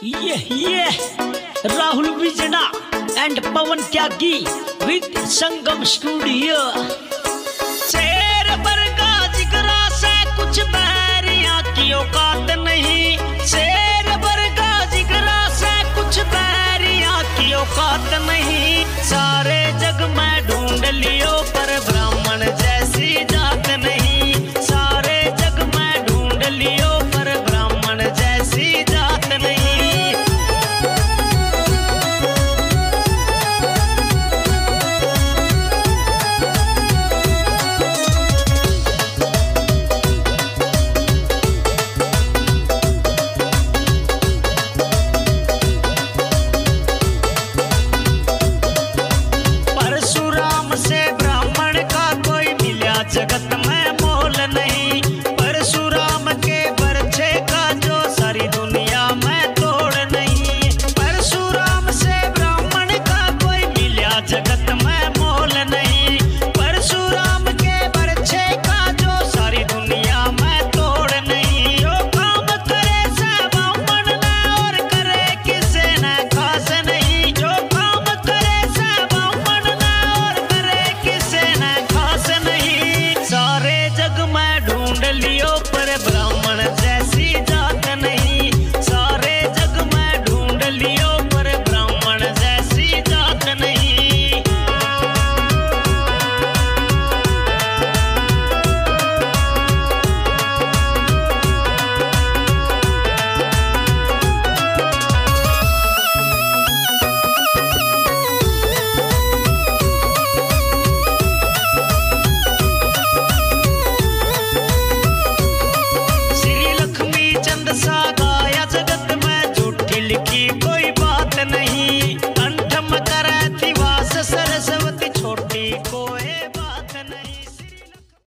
ये Rahul Bijna and Pawan Tyagi with Sangam studio. शेर बरगा जिगरा से कुछ बैरिया की औकात नहीं, शेर बरगा जिगरा से कुछ बैरिया की औकात नहीं। सारे जग में ढूंढ लियो पर ब्राह्मण जैसी जात नहीं, सारे जग में ढूंढ लियो पर ब्राह्मण जैसी जात नहीं। जगत में मोल नहीं, परशुराम के बरछे का जो सारी दुनिया में तोड़ नहीं। परशुराम से ब्राह्मण का कोई मिला जगत में मोल नहीं, परशुराम के बरछे का जो सारी दुनिया में तोड़ नहीं। जो काम करे से ब्राह्मण न और करे किसे न खास नहीं, जो काम करे से ब्राह्मण न और करे किसे न खास नहीं। सारे जग में ढूंढ लियो पर ब्राह्मण जैसी जात नहीं, सारे जग में ढूंढ लियो पर ब्राह्मण जैसी जात नहीं। सा गाया जगत में झूठी लिखी कोई